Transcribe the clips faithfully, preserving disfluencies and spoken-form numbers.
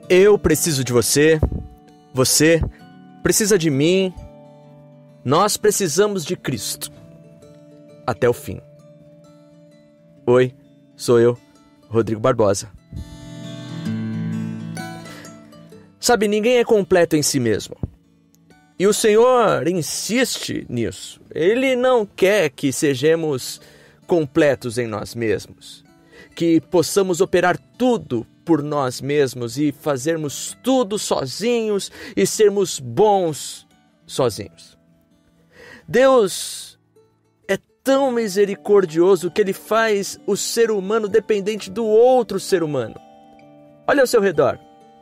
Eu preciso de você, você precisa de mim, nós precisamos de Cristo até o fim. Oi, sou eu, Rodrigo Barbosa. Sabe, ninguém é completo em si mesmo. E o Senhor insiste nisso. Ele não quer que sejamos completos em nós mesmos, que possamos operar tudo por nós mesmos e fazermos tudo sozinhos e sermos bons sozinhos. Deus é tão misericordioso que Ele faz o ser humano dependente do outro ser humano. Olha ao seu redor.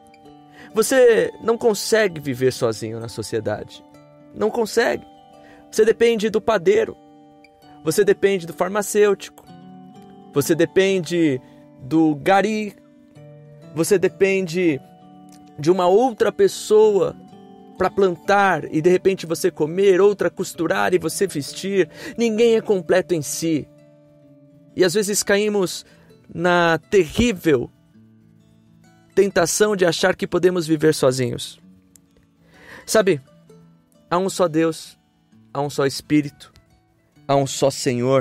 Você não consegue viver sozinho na sociedade. Não consegue. Você depende do padeiro. Você depende do farmacêutico. Você depende do gari. Você depende de uma outra pessoa para plantar e de repente você comer, outra costurar e você vestir. Ninguém é completo em si. E às vezes caímos na terrível tentação de achar que podemos viver sozinhos. Sabe, há um só Deus, há um só Espírito, há um só Senhor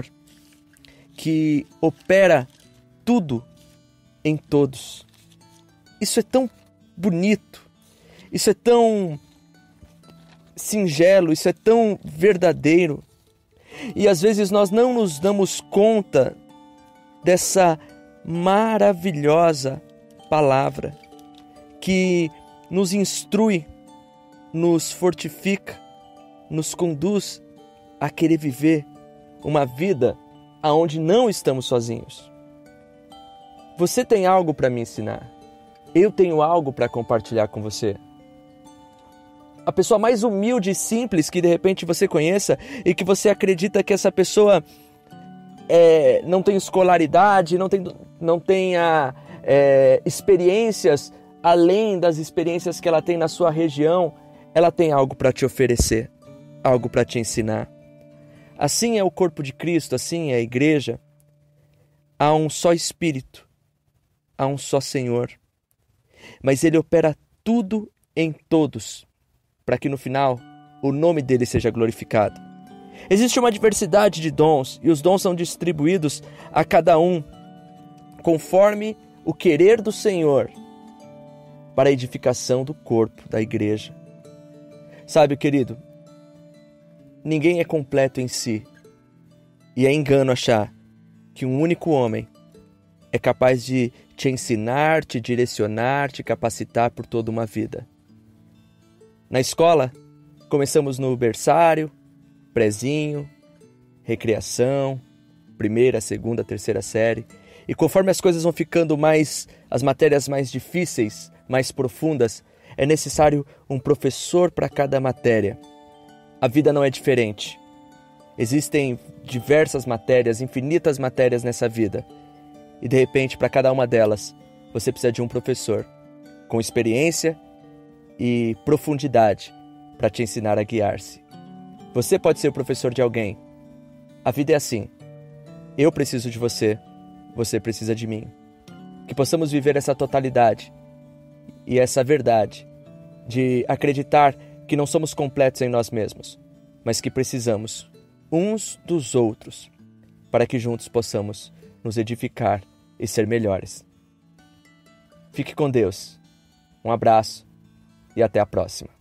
que opera tudo em todos. Isso é tão bonito, isso é tão singelo, isso é tão verdadeiro. E às vezes nós não nos damos conta dessa maravilhosa palavra que nos instrui, nos fortifica, nos conduz a querer viver uma vida onde não estamos sozinhos. Você tem algo para me ensinar. Eu tenho algo para compartilhar com você. A pessoa mais humilde e simples que de repente você conheça e que você acredita que essa pessoa é, não tem escolaridade, não tem, não tenha é, experiências além das experiências que ela tem na sua região, ela tem algo para te oferecer, algo para te ensinar. Assim é o corpo de Cristo, assim é a igreja. Há um só Espírito, há um só Senhor. Mas Ele opera tudo em todos, para que no final o nome dele seja glorificado. Existe uma diversidade de dons e os dons são distribuídos a cada um conforme o querer do Senhor para a edificação do corpo da igreja. Sabe, querido, ninguém é completo em si e é engano achar que um único homem é capaz de te ensinar, te direcionar, te capacitar por toda uma vida. Na escola, começamos no berçário, prezinho, recreação, primeira, segunda, terceira série. E conforme as coisas vão ficando mais, as matérias mais difíceis, mais profundas, é necessário um professor para cada matéria. A vida não é diferente. Existem diversas matérias, infinitas matérias nessa vida. E de repente, para cada uma delas, você precisa de um professor com experiência e profundidade para te ensinar a guiar-se. Você pode ser o professor de alguém. A vida é assim. Eu preciso de você, você precisa de mim. Que possamos viver essa totalidade e essa verdade de acreditar que não somos completos em nós mesmos, mas que precisamos uns dos outros para que juntos possamos nos edificar e ser melhores. Fique com Deus. Um abraço e até a próxima.